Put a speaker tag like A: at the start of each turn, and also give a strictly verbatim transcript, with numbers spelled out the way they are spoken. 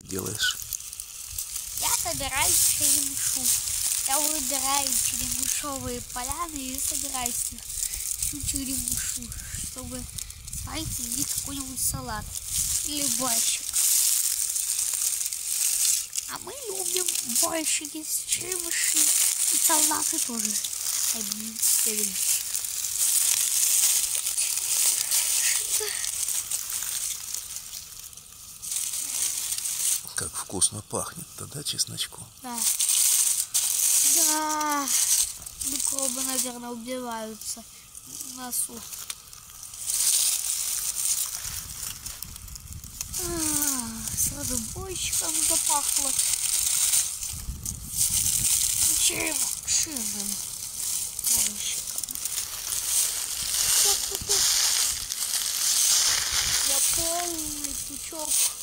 A: делаешь?
B: Я собираю черемшу. Я выбираю черемушовые поляны и собираю с них всю черемушу, чтобы сварить из них какой-нибудь салат или борщик. А мы любим борщики с черемуши и салаты тоже. Любим.
A: Как вкусно пахнет-то, да, чесночку?
B: Да. Да. Микробы, наверное, убиваются в носу. А, сразу борщиком запахло. Черемушиным борщиком. Я полный пучок.